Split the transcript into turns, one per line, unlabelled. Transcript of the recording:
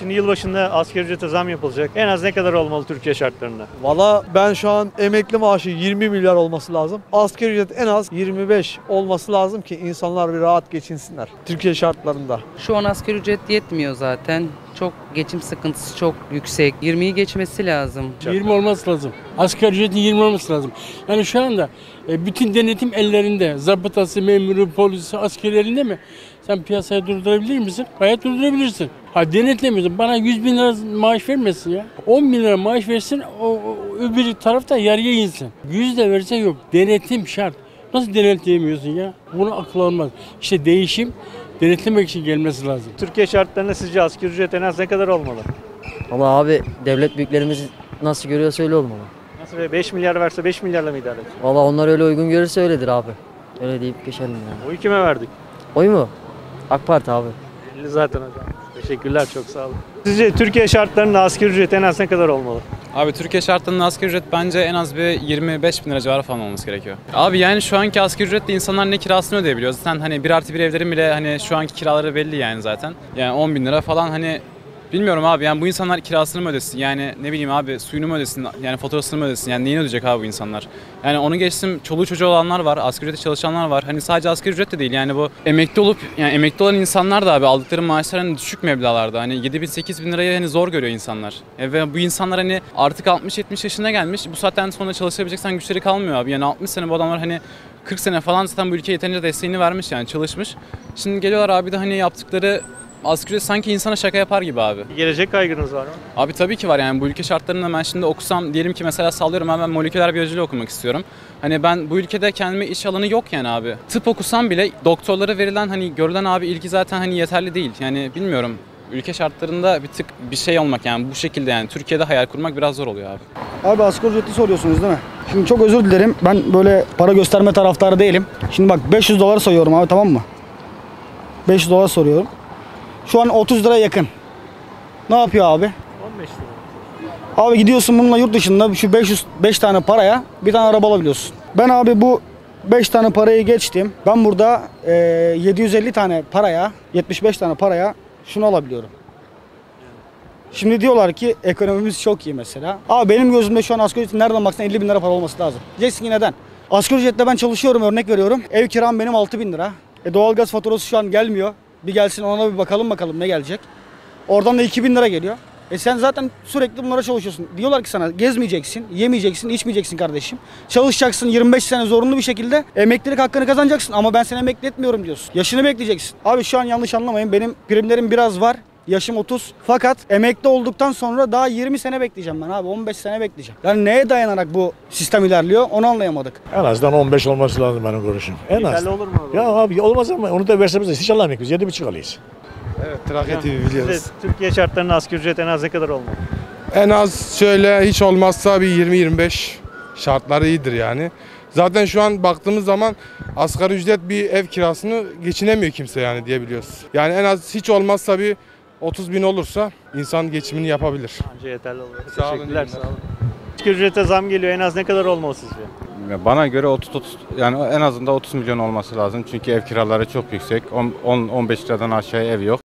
Şimdi yılbaşında asgari ücrete zam yapılacak. En az ne kadar olmalı Türkiye şartlarında?
Valla ben şu an emekli maaşı 20 milyar olması lazım. Asgari ücret en az 25 olması lazım ki insanlar bir rahat geçinsinler Türkiye şartlarında.
Şu an asgari ücret yetmiyor zaten. Çok geçim sıkıntısı çok yüksek. 20'yi geçmesi lazım.
20 olması lazım. Asgari ücretin 20 olması lazım. Yani şu anda bütün denetim ellerinde. Zabıtası, memuru, polisi, askeri elinde mi? Sen piyasayı durdurabilir misin? Gayet durdurabilirsin. Ha denetlemiyorsun. Bana 100 bin lira maaş vermesin ya. 10 bin lira maaş versin, o öbür tarafta yarıya insin. 100 de verse yok. Denetim şart. Nasıl denetleyemiyorsun ya? Bunu akıl almaz. İşte değişim denetlemek için gelmesi lazım.
Türkiye şartlarında sizce asgari ücret en az ne kadar olmalı?
Ama abi devlet büyüklerimiz nasıl görüyorsa öyle olmalı.
Nasıl 5 milyar verse 5 milyarla mı idare edecek?
Valla onlar öyle uygun görürse öyledir abi. Öyle deyip geçelim yani.
Oyu kime verdik?
Oy mu? AK Parti abi.
Belli zaten hocam. Teşekkürler, çok sağ olun. Sizce Türkiye şartlarında asgari ücret en az ne kadar olmalı?
Abi Türkiye şartlarında asgari ücret bence en az bir 25 bin lira civarı falan olması gerekiyor. Abi yani şu anki asgari ücretle insanlar ne kirasını ödeyebiliyor? Zaten hani 1+1 evlerin bile hani şu anki kiraları belli yani zaten. Yani 10 bin lira falan hani bilmiyorum abi yani bu insanlar kirasını mı ödesin? Yani ne bileyim abi suyunu mu ödesin? Yani faturasını mı ödesin? Yani neyini ödeyecek abi bu insanlar? Yani onu geçtim, çoluğu çocuğu olanlar var, asgari ücretle çalışanlar var. Hani sadece asgari ücret de değil yani bu emekli olup yani emekli olan insanlar da abi aldıkları maaşlar hani düşük meblağlarda. Hani 7 bin 8 bin lirayı hani zor görüyor insanlar. Ve bu insanlar hani artık 60-70 yaşına gelmiş. Bu saatten sonra çalışabileceksen güçleri kalmıyor abi. Yani 60 sene bu adamlar hani 40 sene falan zaten bu ülkeye yeterince desteğini vermiş yani çalışmış. Şimdi geliyorlar abi de hani yaptıkları asgari ücret sanki insana şaka yapar gibi abi.
Gelecek kaygınız var mı?
Abi tabii ki var yani bu ülke şartlarında ben şimdi okusam diyelim ki mesela sallıyorum ben moleküler biyoloji okumak istiyorum. Hani ben bu ülkede kendime iş alanı yok yani abi. Tıp okusam bile doktorlara verilen hani görülen abi ilgi zaten hani yeterli değil. Yani bilmiyorum ülke şartlarında bir tık bir şey olmak yani bu şekilde yani Türkiye'de hayal kurmak biraz zor oluyor abi.
Abi asgari ücreti soruyorsunuz değil mi? Şimdi çok özür dilerim. Ben böyle para gösterme taraftarı değilim. Şimdi bak 500 dolar soruyorum abi, tamam mı? 500 dolar soruyorum. Şu an 30 lira yakın. Ne yapıyor abi?
15 lira.
Abi gidiyorsun bununla yurt dışında şu 5 tane paraya bir tane araba alabiliyorsun. Ben abi bu 5 tane parayı geçtim. Ben burada 750 tane paraya, 75 tane paraya şunu alabiliyorum. Şimdi diyorlar ki ekonomimiz çok iyi mesela. Abi benim gözümde şu an asgari ücretin nereden baksan 50 bin lira para olması lazım. Diyeceksin ki neden? Asgari ücretle ben çalışıyorum, örnek veriyorum. Ev kiram benim 6 bin lira. Doğalgaz faturası şu an gelmiyor. Bir gelsin ona bir bakalım ne gelecek. Oradan da 2000 lira geliyor. Sen zaten sürekli bunlara çalışıyorsun. Diyorlar ki sana gezmeyeceksin, yemeyeceksin, içmeyeceksin kardeşim. Çalışacaksın 25 sene zorunlu bir şekilde emeklilik hakkını kazanacaksın ama ben seni emekli etmiyorum diyorsun. Yaşını bekleyeceksin. Abi şu an yanlış anlamayın, benim primlerim biraz var. Yaşım 30 fakat emekli olduktan sonra daha 20 sene bekleyeceğim ben abi, 15 sene bekleyeceğim. Yani neye dayanarak bu sistem ilerliyor onu anlayamadık.
En azından 15 olması lazım benim görüşüm. En az.
Yeterli olur mu abi?
Ya abi olmaz ama onu da versemiz hiç alamayız biz 7,5 alıyız.
Evet, Trakya TV biliyoruz.
Sizce Türkiye şartlarında asgari ücret en az ne kadar olmalı?
En az şöyle hiç olmazsa bir 20-25 şartları iyidir yani. Zaten şu an baktığımız zaman asgari ücret bir ev kirasını geçinemiyor kimse yani diyebiliyoruz. Yani en az hiç olmazsa bir 30 bin olursa insan geçimini yapabilir.
Bence yeterli olur.
Sağ olun,
Teşekkürler, sağ olun. Asgari ücrete zam geliyor, en az ne kadar olmalı sizce?
Bana göre 30 yani en azından 30 milyon olması lazım. Çünkü ev kiraları çok yüksek. 10-15 liradan aşağıya ev yok.